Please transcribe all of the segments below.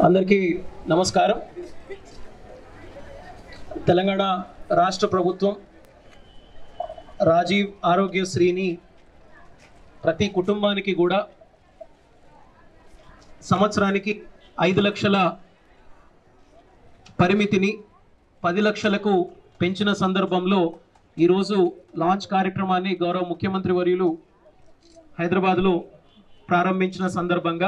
అందరికీ నమస్కారం. తెలంగాణ రాష్ట్ర ప్రభుత్వం రాజీవ్ ఆరోగ్యశ్రీని ప్రతి కుటుంబానికి కూడా సంవత్సరానికి 5 లక్షల పరిమితిని 10 లక్షలకు పెంచిన సందర్భంలో ఈరోజు లాంచ్ కార్యక్రమాన్ని గౌరవ ముఖ్యమంత్రి వర్యులు హైదరాబాద్లో ప్రారంభించిన సందర్భంగా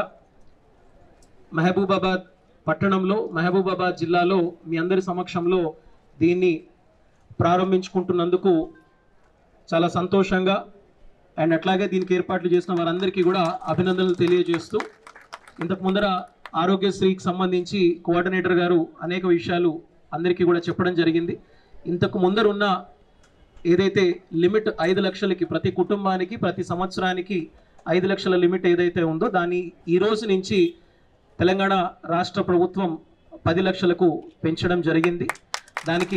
మహబూబాబాద్ పట్టణంలో మహబూబాబాద్ జిల్లాలో మీ అందరి సమక్షంలో దీన్ని ప్రారంభించుకుంటున్నందుకు చాలా సంతోషంగా అండ్ అట్లాగే దీనికి ఏర్పాట్లు చేసిన వారందరికీ కూడా అభినందనలు తెలియజేస్తూ ఇంతకు ముందర ఆరోగ్యశ్రీకి సంబంధించి కోఆర్డినేటర్ గారు అనేక విషయాలు అందరికీ కూడా చెప్పడం జరిగింది. ఇంతకు ముందర ఉన్న ఏదైతే లిమిట్ 5 లక్షలకి ప్రతి కుటుంబానికి ప్రతి సంవత్సరానికి 5 లక్షల లిమిట్ ఏదైతే ఉందో దాన్ని ఈ రోజు నుంచి తెలంగాణ రాష్ట్ర ప్రభుత్వం 10 లక్షలకు పెంచడం జరిగింది. దానికి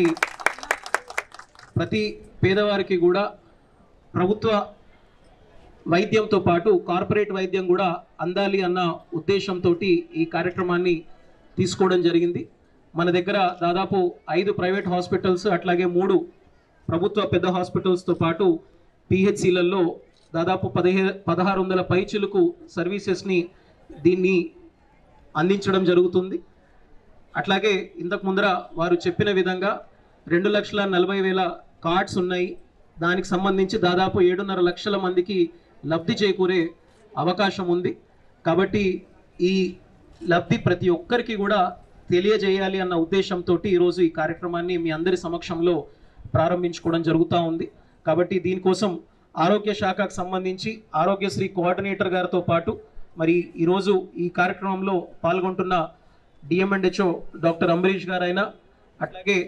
ప్రతి పేదవారికి కూడా ప్రభుత్వ వైద్యంతో పాటు కార్పొరేట్ వైద్యం కూడా అందాలి అన్న ఉద్దేశంతో ఈ కార్యక్రమాన్ని తీసుకోవడం జరిగింది. మన దగ్గర దాదాపు 5 ప్రైవేట్ హాస్పిటల్స్ అట్లాగే 3 ప్రభుత్వ పెద్ద హాస్పిటల్స్తో పాటు పిహెచ్సిలలో దాదాపు 1600 పైచిలకు సర్వీసెస్ని దీన్ని అందించడం జరుగుతుంది. అట్లాగే ఇంతకు ముందర వారు చెప్పిన విధంగా 2,40,000 కార్డ్స్ ఉన్నాయి. దానికి సంబంధించి దాదాపు 7.5 లక్షల మందికి లబ్ధి చేకూరే అవకాశం ఉంది. కాబట్టి ఈ లబ్ధి ప్రతి ఒక్కరికి కూడా తెలియజేయాలి అన్న ఉద్దేశంతో ఈరోజు ఈ కార్యక్రమాన్ని మీ అందరి సమక్షంలో ప్రారంభించుకోవడం జరుగుతూ ఉంది. కాబట్టి దీనికోసం ఆరోగ్య శాఖకు సంబంధించి ఆరోగ్యశ్రీ కోఆర్డినేటర్ గారితో పాటు మరి ఈరోజు ఈ కార్యక్రమంలో పాల్గొంటున్న డిఎంఎండ్హెచ్ఓ డాక్టర్ అంబరీష్ గారైనా అట్లాగే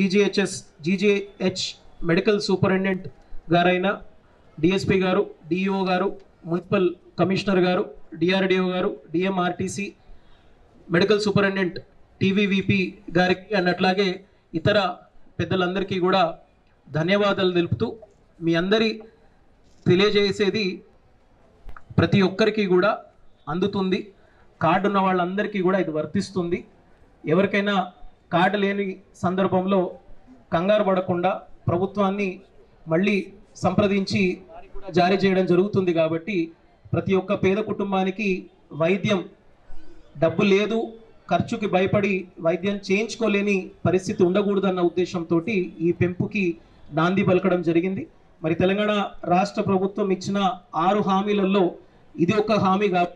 జీజీహెచ్ మెడికల్ సూపరింటెండెంట్ గారైనా డిఎస్పీ గారు, డిఈఓ గారు, మున్సిపల్ కమిషనర్ గారు, డిఆర్డిఓ గారు, డిఎంఆర్టీసీ మెడికల్ సూపరింటెండెంట్ టీవీవీపీ గారికి అండ్ అట్లాగే ఇతర పెద్దలందరికీ కూడా ధన్యవాదాలు తెలుపుతూ మీ అందరి తెలియజేసేది ప్రతి ఒక్కరికి కూడా అందుతుంది. కార్డు ఉన్న వాళ్ళందరికీ కూడా ఇది వర్తిస్తుంది. ఎవరికైనా కార్డు లేని సందర్భంలో కంగారు పడకుండా ప్రభుత్వాన్ని మళ్ళీ సంప్రదించి జారీ చేయడం జరుగుతుంది. కాబట్టి ప్రతి ఒక్క పేద కుటుంబానికి వైద్యం డబ్బు లేదు, ఖర్చుకి భయపడి వైద్యం చేయించుకోలేని పరిస్థితి ఉండకూడదన్న ఉద్దేశంతో ఈ పెంపుకి నాంది పలకడం జరిగింది. మరి తెలంగాణ రాష్ట్ర ప్రభుత్వం ఇచ్చిన 6 హామీలలో ఇది ఒక హామీ కాబట్టి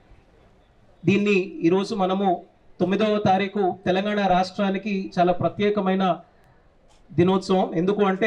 దీన్ని ఈరోజు మనము 9వ తారీఖు తెలంగాణ రాష్ట్రానికి చాలా ప్రత్యేకమైన దినోత్సవం. ఎందుకు అంటే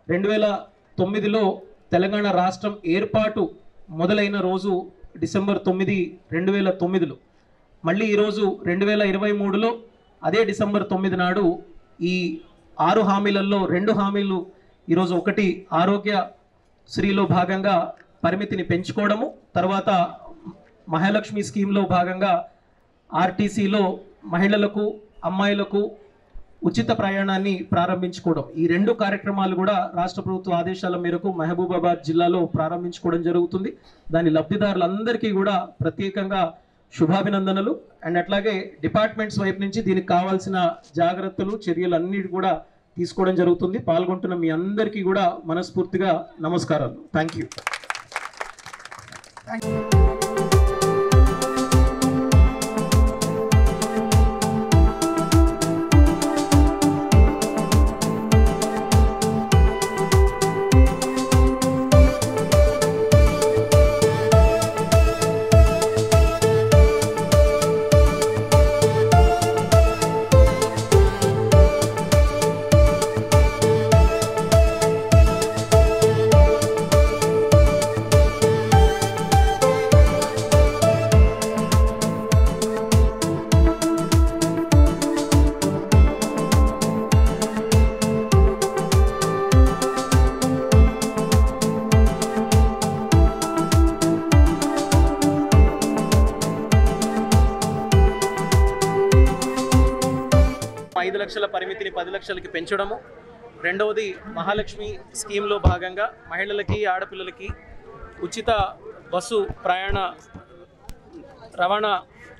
2009లో తెలంగాణ రాష్ట్రం ఏర్పాటు మొదలైన రోజు డిసెంబర్ 9, 2009లో మళ్ళీ ఈరోజు 2023లో అదే డిసెంబర్ 9 నాడు ఈ 6 హామీలలో 2 హామీలు ఈరోజు ఒకటి ఆరోగ్యశ్రీలో భాగంగా పరిమితిని పెంచుకోవడము, తర్వాత మహాలక్ష్మి స్కీమ్లో భాగంగా ఆర్టీసీలో మహిళలకు అమ్మాయిలకు ఉచిత ప్రయాణాన్ని ప్రారంభించుకోవడం. ఈ 2 కార్యక్రమాలు కూడా రాష్ట్ర ప్రభుత్వ ఆదేశాల మేరకు మహబూబాబాద్ జిల్లాలో ప్రారంభించుకోవడం జరుగుతుంది. దాని లబ్ధిదారులందరికీ కూడా ప్రత్యేకంగా శుభాభినందనలు. అండ్ అట్లాగే డిపార్ట్మెంట్స్ వైపు నుంచి దీనికి కావాల్సిన జాగ్రత్తలు చర్యలు అన్నిటి కూడా తీసుకోవడం జరుగుతుంది. పాల్గొంటున్న మీ అందరికీ కూడా మనస్ఫూర్తిగా నమస్కారాలు. Thank you. 5 లక్షల పరిమితిని 10 లక్షలకి పెంచడము, రెండవది మహాలక్ష్మి స్కీమ్లో భాగంగా మహిళలకి ఆడపిల్లలకి ఉచిత బస్సు ప్రయాణ రవాణా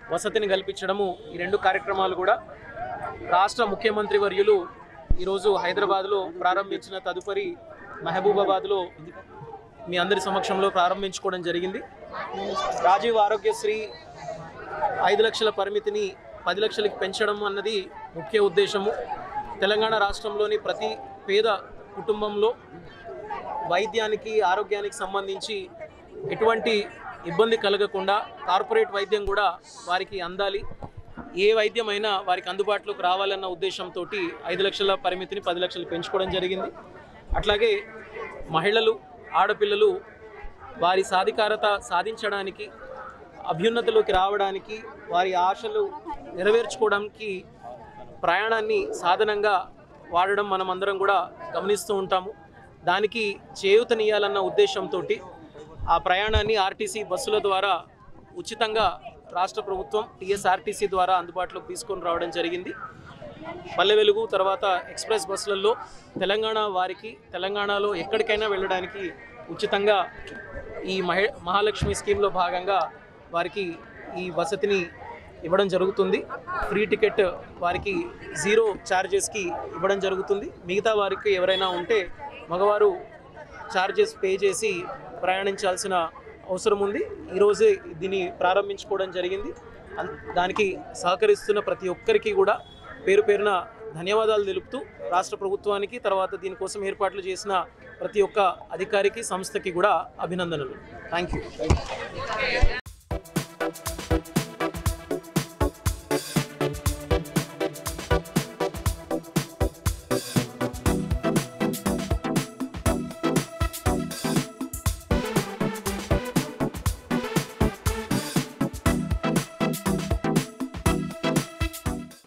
వసతిని కల్పించడము, ఈ 2 కార్యక్రమాలు కూడా రాష్ట్ర ముఖ్యమంత్రి వర్యులు ఈరోజు హైదరాబాద్లో ప్రారంభించిన తదుపరి మహబూబాబాద్లో మీ అందరి సమక్షంలో ప్రారంభించుకోవడం జరిగింది. రాజీవ్ ఆరోగ్యశ్రీ 5 లక్షల పరిమితిని 10 లక్షలకి పెంచడం అన్నది ముఖ్య ఉద్దేశము. తెలంగాణ రాష్ట్రంలోని ప్రతి పేద కుటుంబంలో వైద్యానికి, ఆరోగ్యానికి సంబంధించి ఎటువంటి ఇబ్బంది కలగకుండా కార్పొరేట్ వైద్యం కూడా వారికి అందాలి, ఏ వైద్యమైనా వారికి అందుబాటులోకి రావాలన్న ఉద్దేశంతో 5 లక్షల పరిమితిని 10 లక్షలు పెంచుకోవడం జరిగింది. అట్లాగే మహిళలు, ఆడపిల్లలు వారి సాధికారత సాధించడానికి, అభ్యున్నతిలోకి రావడానికి, వారి ఆశలు నెరవేర్చుకోవడానికి ప్రయాణాన్ని సాధనంగా వాడడం మనం అందరం కూడా గమనిస్తూ ఉంటాము. దానికి చేయూతనియాలన్న ఉద్దేశంతో ఆ ప్రయాణాన్ని ఆర్టీసీ బస్సుల ద్వారా ఉచితంగా రాష్ట్ర ప్రభుత్వం టీఎస్ఆర్టీసీ ద్వారా అందుబాటులోకి తీసుకొని రావడం జరిగింది. పల్లె వెలుగు తర్వాత ఎక్స్ప్రెస్ బస్సులలో తెలంగాణ వారికి తెలంగాణలో ఎక్కడికైనా వెళ్ళడానికి ఉచితంగా ఈ మహాలక్ష్మి స్కీమ్లో భాగంగా వారికి ఈ వసతిని ఇవ్వడం జరుగుతుంది. ఫ్రీ టికెట్ వారికి 0 ఛార్జెస్కి ఇవ్వడం జరుగుతుంది. మిగతా వారికి ఎవరైనా ఉంటే మగవారు ఛార్జెస్ పే చేసి ప్రయాణించాల్సిన అవసరం ఉంది. ఈరోజే దీన్ని ప్రారంభించుకోవడం జరిగింది. దానికి సహకరిస్తున్న ప్రతి ఒక్కరికి కూడా పేరు పేరున ధన్యవాదాలు తెలుపుతూ రాష్ట్ర ప్రభుత్వానికి, తర్వాత దీనికోసం ఏర్పాట్లు చేసిన ప్రతి ఒక్క అధికారికి, సంస్థకి కూడా అభినందనలు. Thank you.